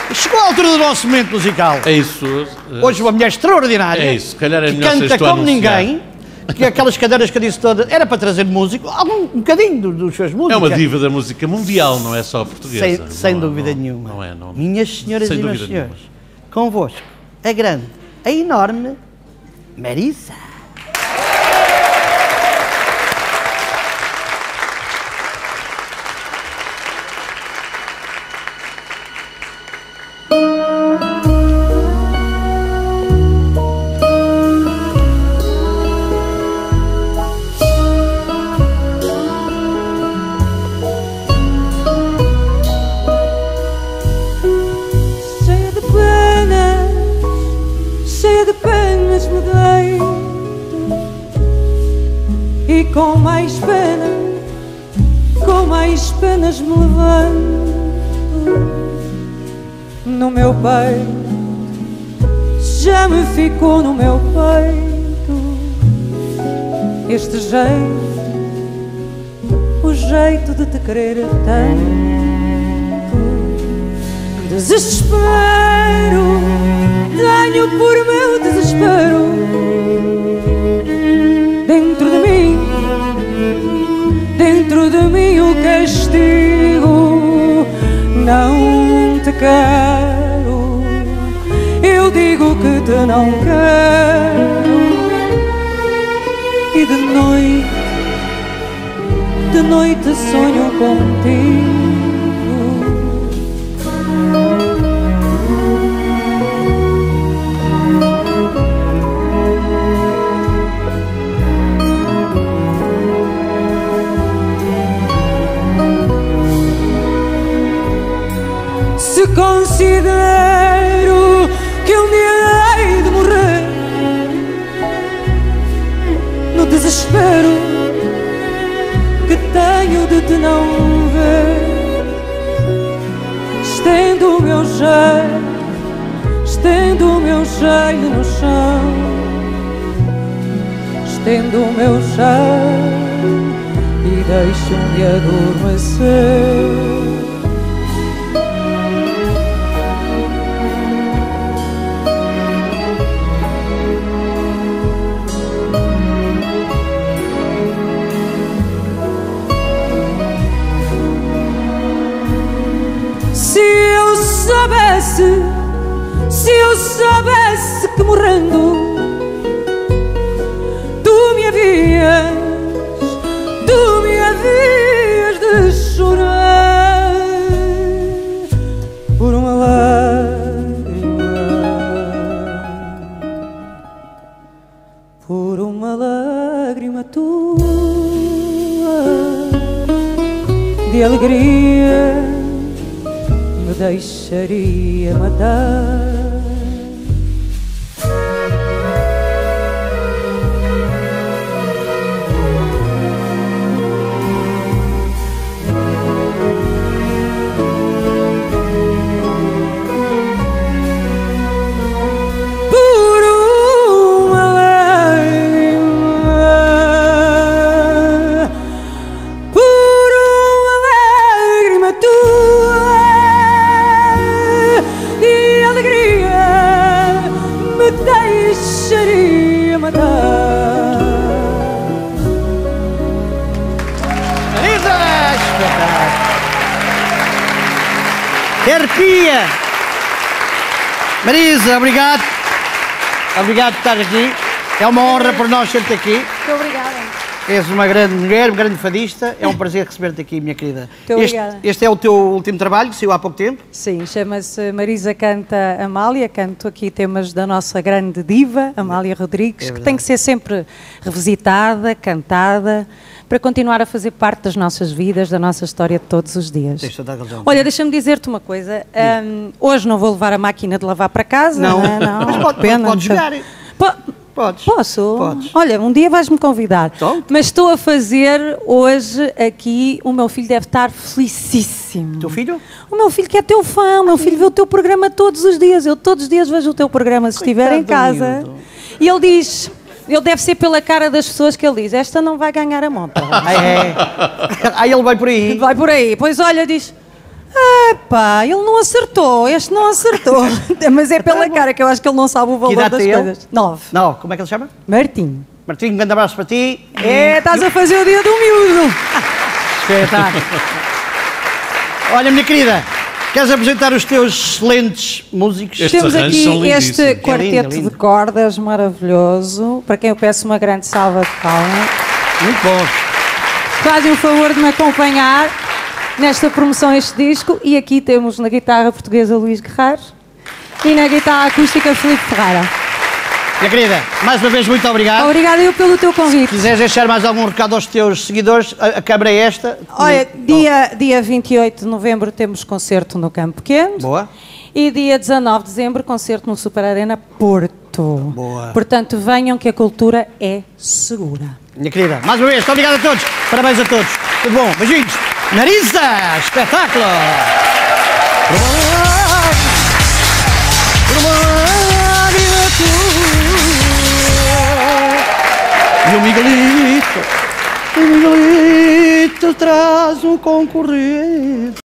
Chegou a altura do nosso momento musical. É isso. Hoje uma mulher extraordinária. É isso, se calhar é que melhor canta como ninguém. Que aquelas cadeiras que eu disse todas, era para trazer músico, um bocadinho dos seus músicos. É uma diva da música mundial, não é só portuguesa. Sem dúvida nenhuma. Não é, não. Minhas senhoras e meus senhores, convosco, a grande, a enorme Marisa. E com mais penas me levanto no meu peito, já me ficou no meu peito este jeito, o jeito de te querer tanto. Desespero, tenho por meu desespero dentro de mim o castigo. Não te quero, eu digo que te não quero. E de noite sonho contigo. Se considero que um dia hei de morrer no desespero que tenho de te não ver, estendo o meu joelho no chão, estendo o meu joelho e deixo-me adormecer. Se eu soubesse que morrendo tu me havias de chorar por uma lágrima tua de alegria me deixaria matar. Deixaria matar. Marisa! Terapia! Marisa, obrigado. Obrigado por estar aqui. É uma honra por nós ter-te aqui. Muito obrigada. És uma grande mulher, uma grande fadista. É um prazer receber-te aqui, minha querida. Muito obrigada. Este é o teu último trabalho, que saiu há pouco tempo? Sim, chama-se Marisa Canta Amália. Canto aqui temas da nossa grande diva, Amália Rodrigues, que tem que ser sempre revisitada, cantada, para continuar a fazer parte das nossas vidas, da nossa história de todos os dias. Olha, deixa-me dizer-te uma coisa. Hoje não vou levar a máquina de lavar para casa. Não, não. Mas podes jogar. Podes. Posso? Podes. Olha, um dia vais-me convidar. Então? Mas estou a fazer hoje aqui, o meu filho deve estar felicíssimo. O teu filho? O meu filho que é teu fã, o meu filho vê o teu programa todos os dias. Eu todos os dias vejo o teu programa se estiver em casa. Miúdo. E ele diz, ele deve ser pela cara das pessoas que ele diz, esta não vai ganhar a monta. Aí ele vai por aí. Vai por aí. Pois olha, diz, Epá, ele não acertou, este não acertou. Mas é pela cara que eu acho que ele não sabe o valor idade das tem ele? coisas. 9. Não, como é que ele se chama? Martim. Martinho, um grande abraço para ti. Estás a fazer o dia do miúdo. Espetáculo. Olha, minha querida, queres apresentar os teus excelentes músicos? Estes Temos arranjos aqui são lindíssimos. este quarteto lindo. de cordas maravilhoso, para quem eu peço uma grande salva de palmas. Muito bom. Fazem o favor de me acompanhar nesta promoção, este disco. E aqui temos na guitarra portuguesa Luís Guerreiro e na guitarra acústica Filipe Ferreira. Minha querida, mais uma vez muito obrigado. Obrigada eu pelo teu Se convite. quiseres deixar mais algum recado aos teus seguidores, a câmara é esta. Olha, dia 28 de novembro temos concerto no Campo Pequeno. Boa. E dia 19 de dezembro, concerto no Super Arena Porto. Boa. Portanto, venham que a cultura é segura. Minha querida, mais uma vez, muito obrigado a todos. Parabéns a todos. Tudo bom. Beijinhos. Marisa, espetáculo. E o Miguelito traz um concorrente.